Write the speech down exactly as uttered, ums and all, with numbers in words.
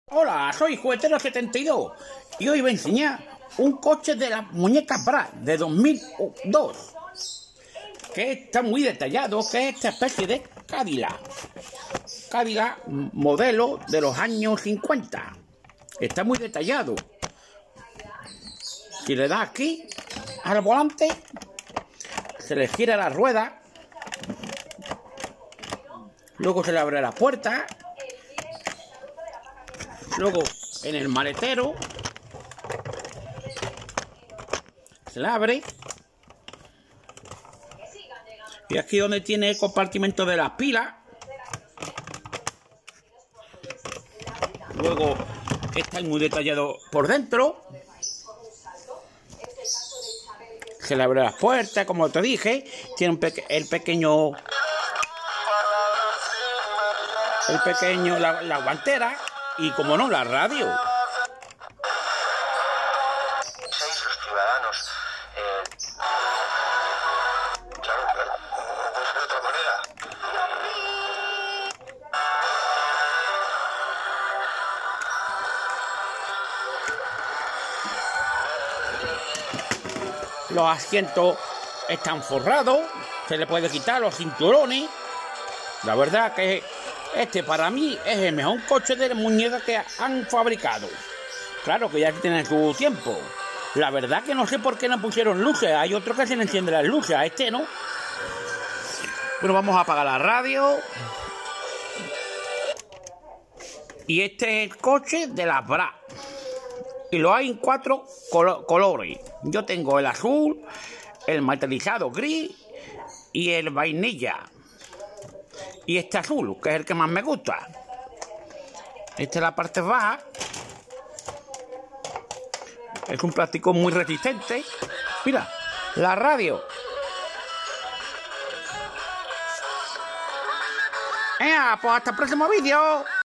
Hola, soy Juguetero setenta y dos y hoy voy a enseñar un coche de las muñecas Bratz de dos mil dos que está muy detallado, que es esta especie de Cadillac Cadillac modelo de los años cincuenta. Está muy detallado. Si le da aquí al volante, se le gira la rueda, luego se le abre la puerta, luego en el maletero se le abre, y aquí donde tiene el compartimento de las pilas, luego está muy detallado por dentro, se le abre las puertas, como te dije, tiene un peque el pequeño el pequeño la, la guantera y, como no, la radio. Los ciudadanos eh, claro, claro, no puede ser de otra manera. Los asientos están forrados, se le puede quitar los cinturones. La verdad que este para mí es el mejor coche de muñeca que han fabricado. Claro que ya tienen su tiempo. La verdad que no sé por qué no pusieron luces. Hay otro que se le enciende las luces, a este no. Bueno, vamos a apagar la radio. Y este es el coche de las Bratz. Y lo hay en cuatro colo colores. Yo tengo el azul, el metalizado gris y el vainilla. Y este azul, que es el que más me gusta. Esta es la parte baja. Es un plástico muy resistente. Mira, la radio. ¡Ea! Pues hasta el próximo vídeo.